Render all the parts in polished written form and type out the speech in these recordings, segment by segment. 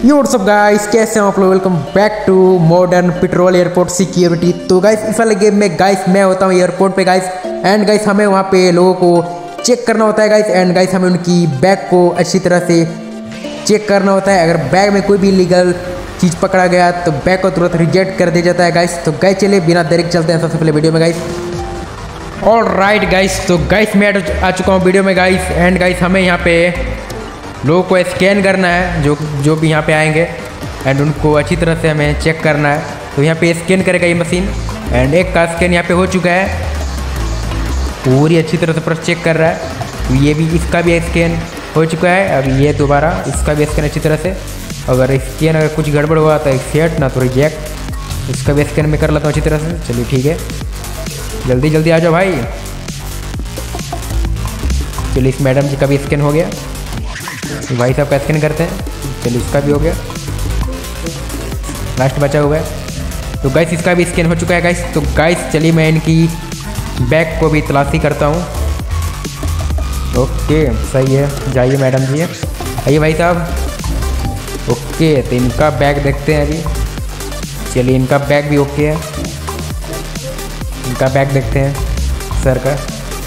यो WhatsApp guys, कैसे हैं आप लोग। Welcome back to modern petrol airport security. तो गाइस इस वाले गेम में गाइस मैं होता हूँ एयरपोर्ट पे गाइस, एंड गाइस हमें वहाँ पे लोगों को चेक करना होता है गाइस, एंड गाइस हमें उनकी बैग को अच्छी तरह से चेक करना होता है। अगर बैग में कोई भी इलीगल चीज़ पकड़ा गया तो बैग को तुरंत रिजेक्ट कर दिया जाता है गाइस। तो गाइस चलिए बिना देरी के चलते हैं सबसे पहले वीडियो में गाइस। ऑल राइट गाइस, तो गाइस मैं आ चुका हूँ वीडियो में गाइस, एंड गाइस हमें यहाँ पे लोगों को स्कैन करना है जो भी यहाँ पे आएंगे, एंड उनको अच्छी तरह से हमें चेक करना है। तो यहाँ पे स्कैन करेगा ये मशीन, एंड एक का स्कैन यहाँ पे हो चुका है, पूरी अच्छी तरह से पूरा चेक कर रहा है। तो ये भी, इसका भी स्कैन हो चुका है। अब ये दोबारा इसका भी स्कैन अच्छी तरह से, अगर स्कैन अगर कुछ गड़बड़ हुआ तो एक्सेप्ट ना तो रिजेक्ट। इसका भी स्कैन मैं कर लेता हूँ अच्छी तरह से। चलिए ठीक है, जल्दी जल्दी आ जाओ भाई। चलिए इस मैडम जी का भी स्कैन हो गया, भाई साहब का स्कैन करते हैं। चलिए इसका भी हो गया, लास्ट बचा हुआ है। तो गाइस इसका भी स्कैन हो चुका है गाइस। तो गाइस चलिए मैं इनकी बैग को भी तलाशी करता हूँ। ओके सही है, जाइए मैडम जी, आइए भाई साहब। ओके तो इनका बैग देखते हैं अभी। चलिए इनका बैग भी ओके है, इनका बैग देखते हैं सर का।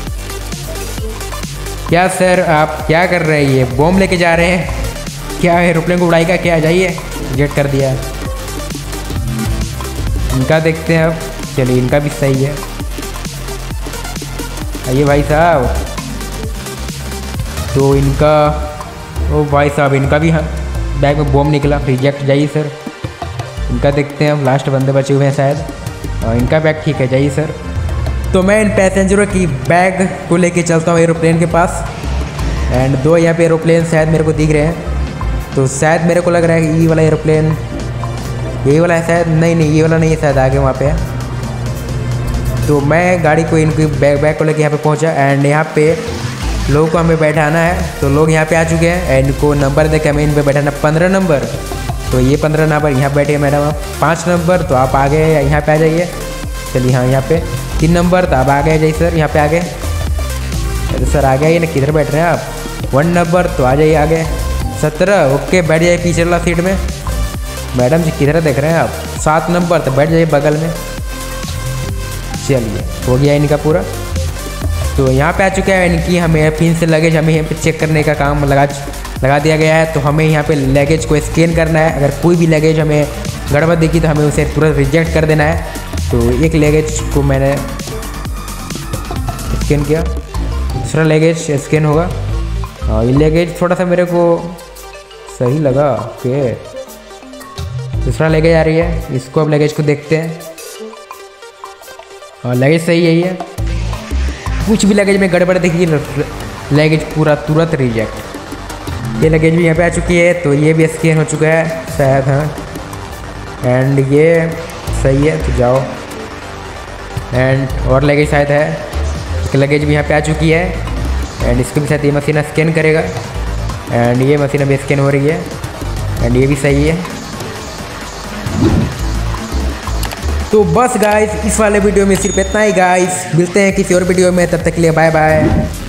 क्या सर आप क्या कर रहे हैं, ये बॉम्ब लेके जा रहे हैं क्या, एरोप्लेन को उड़ाएगा क्या? जाइए, जेट कर दिया। इनका देखते हैं अब। चलिए इनका भी सही है, आइए भाई साहब। तो इनका, ओ भाई साहब इनका भी, हाँ बैग में बॉम्ब निकला, रिजेक्ट। जाइए सर। इनका देखते हैं, लास्ट बंदे बचे हुए हैं शायद। इनका बैग ठीक है, जाइए सर। तो मैं इन पैसेंजरों की बैग को लेके चलता हूँ एरोप्लेन के पास, एंड दो यहाँ पे एरोप्लेन शायद मेरे को दिख रहे हैं। तो शायद मेरे को लग रहा है कि ये वाला एरोप्लेन, यही वाला है शायद। नहीं ये वाला नहीं है शायद, आगे वहाँ पे है। तो मैं गाड़ी को, इनकी बैग को लेके यहाँ पे पहुँचा, एंड यहाँ पे लोगों को हमें बैठाना है। तो लोग यहाँ पे आ चुके हैं, एंड इनको नंबर दे के हमें इन पर बैठाना 15 नंबर। तो ये 15 नंबर यहाँ बैठे मैडम आप 5 नंबर, तो आप आगे यहाँ पे आ जाइए। चलिए हाँ यहाँ पे 3 नंबर, तो आप आ गए जाइए सर, यहाँ पे आ गए। अरे सर आ गए ना, किधर बैठ रहे हैं आप? 1 नंबर, तो आ जाइए आगे। 17, ओके बैठ जाइए पीछे वाला सीट में। मैडम जी किधर देख रहे हैं आप? 7 नंबर, तो बैठ जाइए बगल में। चलिए हो गया इनका पूरा। तो यहाँ पे आ चुके हैं इनकी, हमें फिर से लगेज हमें यहाँ पे चेक करने का काम लगा दिया गया है। तो हमें यहाँ पे लगेज को स्कैन करना है। अगर कोई भी लगेज हमें गड़बड़ दिखी तो हमें उसे तुरंत रिजेक्ट कर देना है। तो एक लगेज को मैंने स्कैन किया, दूसरा लगेज स्कैन होगा। ये लगेज थोड़ा सा मेरे को सही लगा। ओके दूसरा लगेज आ रही है, इसको अब लगेज को देखते हैं। और लगेज सही है ये, कुछ भी लगेज में गड़बड़ देखिए, लगेज पूरा तुरंत रिजेक्ट। ये लगेज भी यहाँ पे आ चुकी है, तो ये भी स्कैन हो चुका है शायद, हाँ। एंड ये सही है, तो जाओ। एंड और लगेज शायद है, इसकी लगेज भी यहाँ पे आ चुकी है, एंड इसके भी साथ ये मशीन स्कैन करेगा। एंड ये मशीन अभी स्कैन हो रही है, एंड ये भी सही है। तो बस गाइस इस वाले वीडियो में सिर्फ इतना ही गाइस, मिलते हैं किसी और वीडियो में, तब तक के लिए बाय बाय।